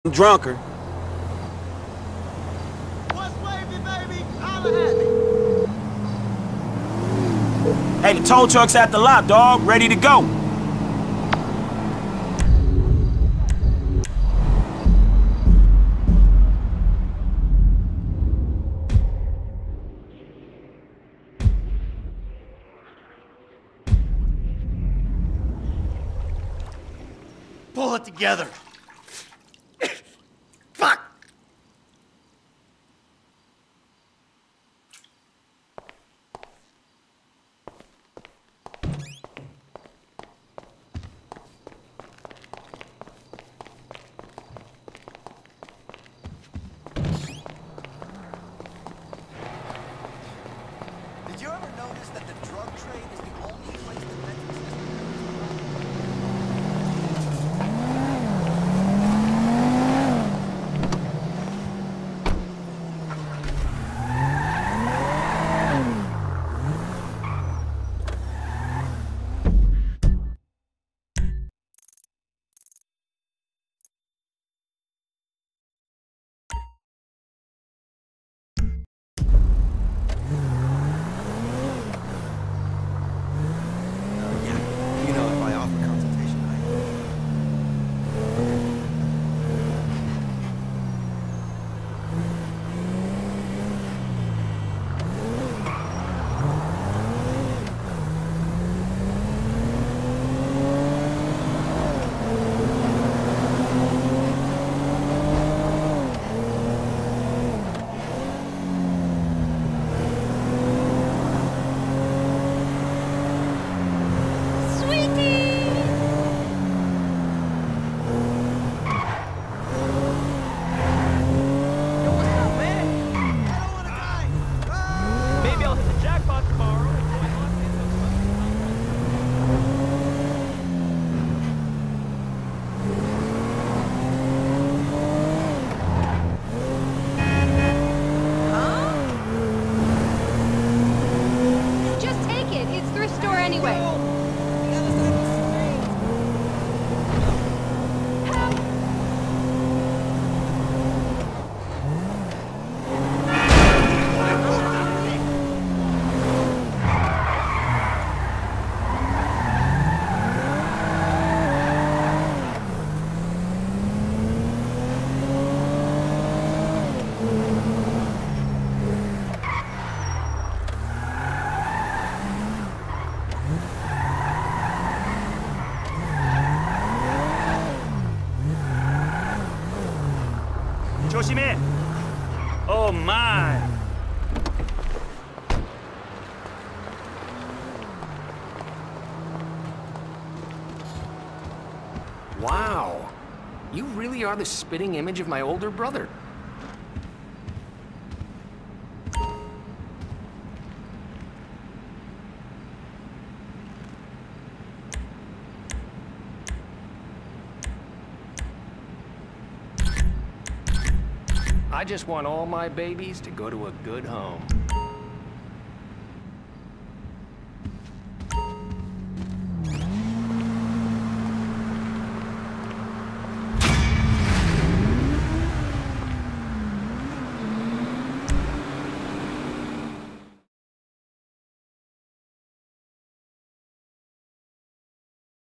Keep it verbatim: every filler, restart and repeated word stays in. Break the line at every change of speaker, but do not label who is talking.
drunker.
What's wavy, baby? Holla at me.
Hey, the tow truck's at the lot, dog. Ready to go.
Pull it together. Fuck! Did you ever notice that the drug trade is the only place the mental system? You know, if I offer consultation, I...
조심해. Oh my.
Wow. You really are the spitting image of my older brother. I just want all my babies to go to a good home.